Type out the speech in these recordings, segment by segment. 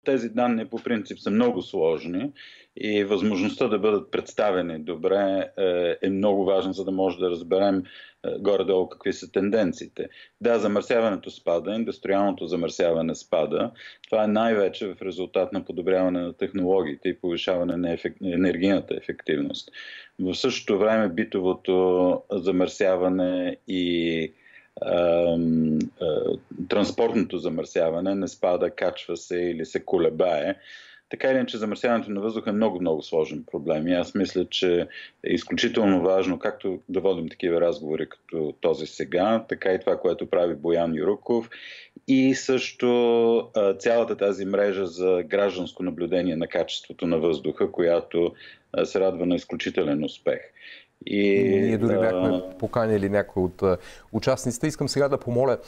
тези данни по принцип са много сложни и възможността да бъдат представени добре е много важна, за да може да разберем горе-долу какви са тенденциите. Да, замърсяването спада, индустриалното замърсяване спада. Това е най-вече в резултат на подобряване на технологиите и повишаване на енергийната ефективност. В същото време битовото замърсяване и транспортното замърсяване не спада, качва се или се колебае. Така или иначе, замърсяването на въздуха е много сложен проблем. И аз мисля, че е изключително важно както да водим такива разговори като този сега, така и това, което прави Боян Юруков и също цялата тази мрежа за гражданско наблюдение на качеството на въздуха, която се радва на изключителен успех. Ние дори бяхме поканили някой от участниците. Искам сега да помоля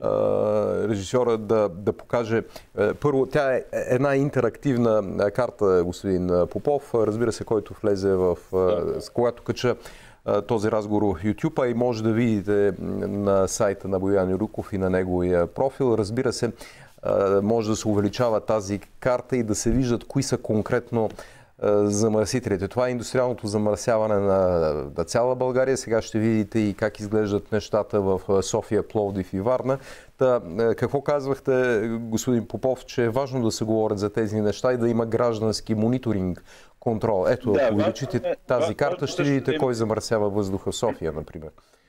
режисьора да покаже. Първо, тя е една интерактивна карта, господин Попов. Разбира се, който влезе когато кача този разговор в YouTube, а и може да видите на сайта на Боян Юруков и на неговия профил. Разбира се, може да се увеличава тази карта и да се виждат кои са конкретно замърсителите. Това е индустриалното замърсяване на цяла България. Сега ще видите и как изглеждат нещата в София, Пловдив и Варна. Какво казвахте, господин Попов, че е важно да се говорят за тези неща и да има граждански мониторинг, контрол. Ето, ако увеличите тази карта, ще видите кой замърсява въздуха в София, например.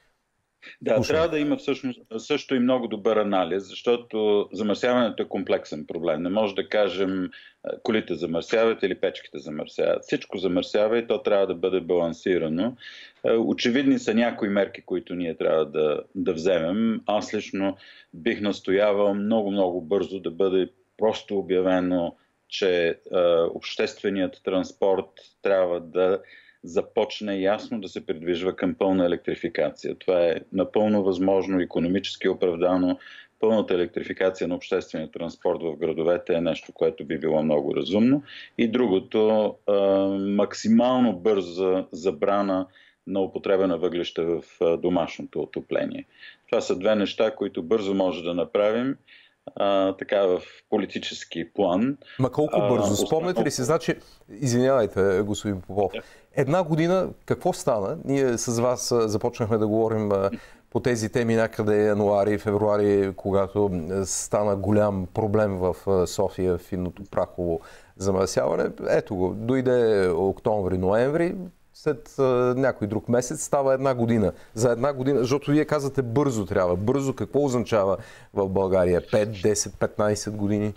Да, трябва да има всъщност също и много добър анализ, защото замърсяването е комплексен проблем. Не може да кажем колите замърсяват или печките замърсяват. Всичко замърсява и то трябва да бъде балансирано. Очевидни са някои мерки, които ние трябва да вземем. Аз лично бих настоявал много бързо да бъде просто обявено, че общественият транспорт трябва да започне ясно да се придвижва към пълна електрификация. Това е напълно възможно, икономически оправдано. Пълната електрификация на обществения транспорт в градовете е нещо, което би било много разумно. И другото, максимално бърза забрана на употреба на въглища в домашното отопление. Това са две неща, които бързо може да направим. Така в политически план. Ма колко бързо? Спомняте ли си? Значи, извинявайте, господин Попов, една година какво стана? Ние с вас започнахме да говорим по тези теми някъде януари, февруари, когато стана голям проблем в София, финното прахово замърсяване. Ето го, дойде октомври, ноември, след някой друг месец става една година. За една година, защото вие казвате бързо трябва. Бързо какво означава в България? 5, 10, 15 години?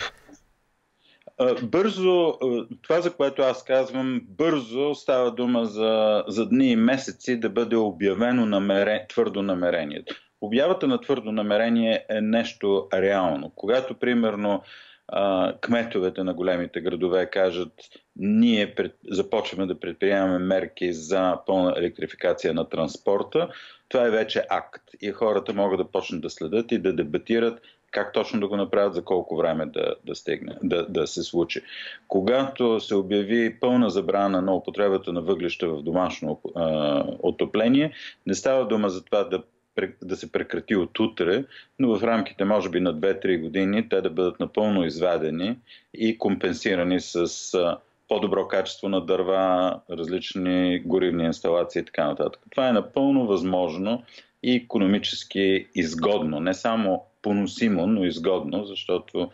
Бързо, това за което аз казвам, бързо става дума за дни и месеци да бъде обявено твърдо намерение. Обявата на твърдо намерение е нещо реално. Когато, примерно, кметовете на големите градове кажат, ние започваме да предприемаме мерки за пълна електрификация на транспорта, това е вече акт и хората могат да почнат да следят и да дебатират как точно да го направят, за колко време да се случи. Когато се обяви пълна забрана на употребата на въглища в домашно отопление, не става дума за това да се прекрати от утре, но в рамките може би на 2-3 години те да бъдат напълно извадени и компенсирани с по-добро качество на дърва, различни горивни инсталации и така нататък. Това е напълно възможно и икономически изгодно, не само поносимо, но изгодно, защото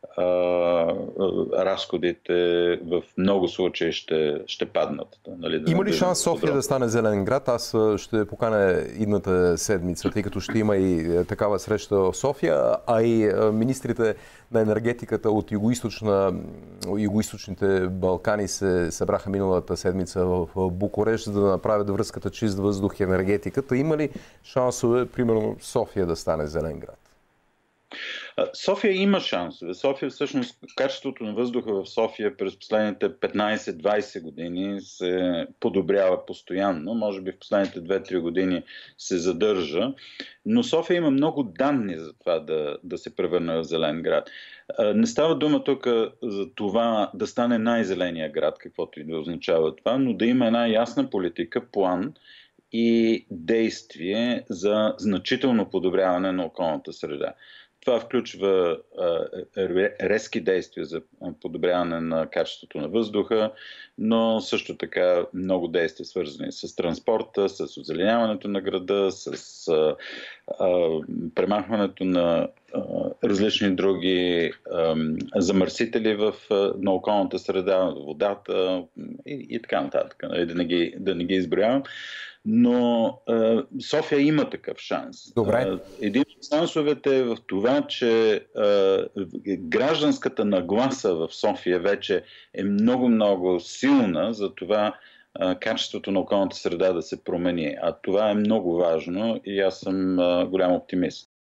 разходите в много случаи ще паднат. Нали, има ли шанс София да стане зелен град? Аз ще поканя идната седмица, тъй като ще има и такава среща в София, а и министрите на енергетиката от югоизточните Балкани се събраха миналата седмица в Букурещ, за да направят връзката чист въздух и енергетиката. Има ли шансове, примерно, София да стане зелен град? София има шансове. София, всъщност, качеството на въздуха в София през последните 15-20 години се подобрява постоянно. Може би в последните 2-3 години се задържа. Но София има много данни за това да се превърне в зелен град. Не става дума тук за това да стане най-зеления град, каквото и да означава това, но да има една ясна политика, план и действие за значително подобряване на околната среда. Това включва резки действия за подобряване на качеството на въздуха, но също така много действия, свързани с транспорта, с озеленяването на града, с премахването на различни други замърсители на околната среда, водата и така нататък, да не ги изброявам. Но София има такъв шанс. Добре. Един от шансовете е в това, че гражданската нагласа в София вече е много силна за това качеството на околната среда да се промени. А това е много важно и аз съм голям оптимист.